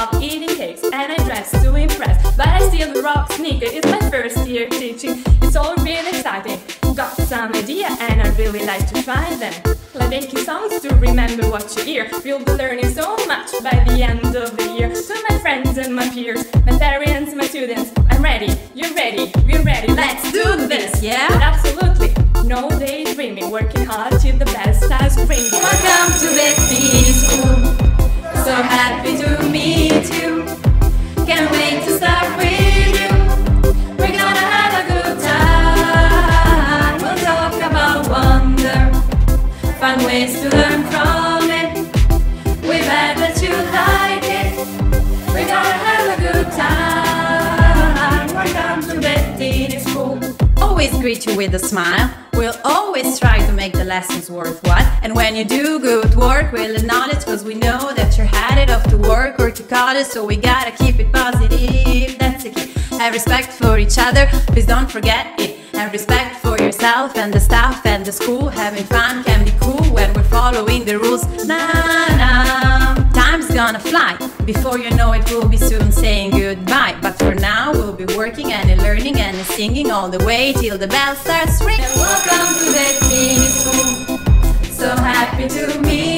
love eating cakes and I dress to impress, but I still rock sneakers. It's my first year teaching, it's all really exciting. Got some idea and I really like to try them. Like making songs to remember what you hear. You'll be learning so much by the end of the year. To my friends and my peers, my parents, my students, I'm ready, you're ready, we're ready. Let's do this, yeah? But absolutely, no daydreaming, working hard till the best I scream. Welcome to Betty School. So happy to meet you. Can't wait to start with you. We're gonna have a good time. We'll talk about wonder, fun ways to learn from it. We bet that you like it. We're gonna have a good time. Welcome to Betty School. Always greet you with a smile. We'll always try to make the lessons worthwhile. And when you do good work, we'll acknowledge, cause we know that you're headed off to work or to college. So we gotta keep it positive, that's the key. Have respect for each other, please don't forget it. Have respect for yourself and the staff and the school. Having fun can be cool when we're following the rules. Na-na, time's gonna fly. Before you know it, we'll be soon saying goodbye. But for now, we'll be working and learning and singing all the way till the bell starts ringing. Welcome to Betty School. So happy to meet you.